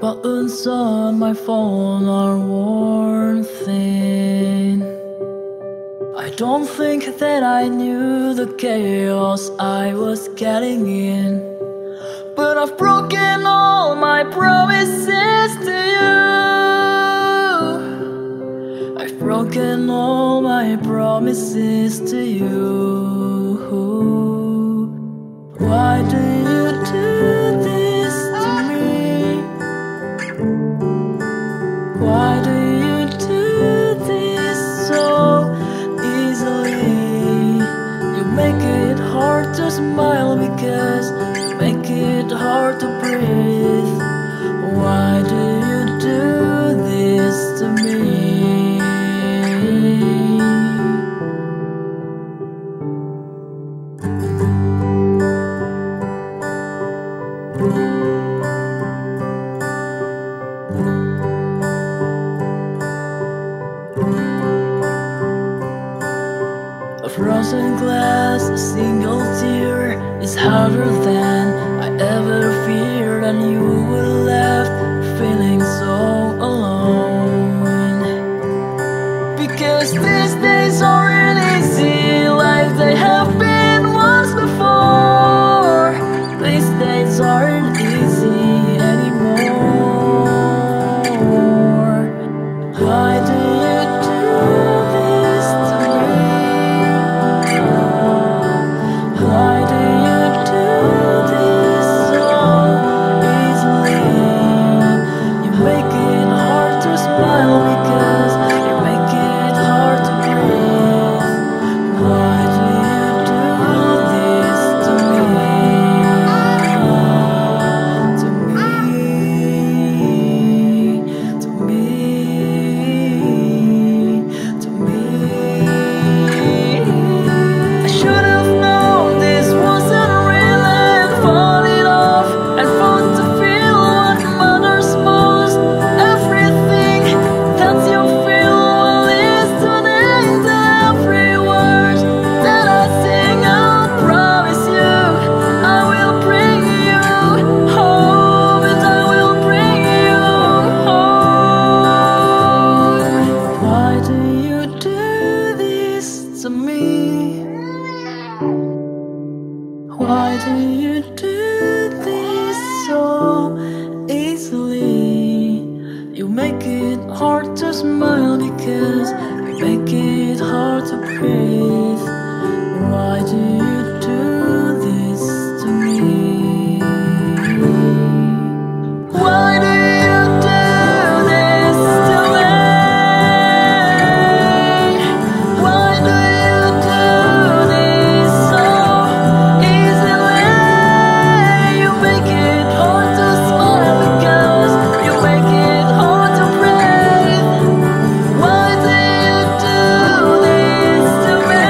Buttons on my phone are worn thin. I don't think that I knew the chaos I was getting in, but I've broken all my promises to you. I've broken all my promises to you. Why do you do this to me? Why do you do this so easily? You make it hard to smile because you make it hard to breathe. Why do you do this to me? A frozen glass, a single tear is harder than I ever feared, and you were left feeling so alone. Because these days aren't easy like they have been once before. These days aren't easy anymore. Why do you do this to me? Why do you do this so easily? You make it hard to smile because you make it hard to breathe. Why do you do this to me? To me, to me, to me. I should have known this wasn't real and fought it off and fought to feel what matters most. Everything that you feel will listen to every word that I sing. I'll promise you I will bring you home, and I will bring you home. Why do you do this to me? Why do you do this so easily? You make it hard to smile because you make it hard to breathe. Why do you do this to me? Why do you do this to me? Why do you do this so easily? You make it hard to smile because you make it hard to breathe. Why do you do this to me?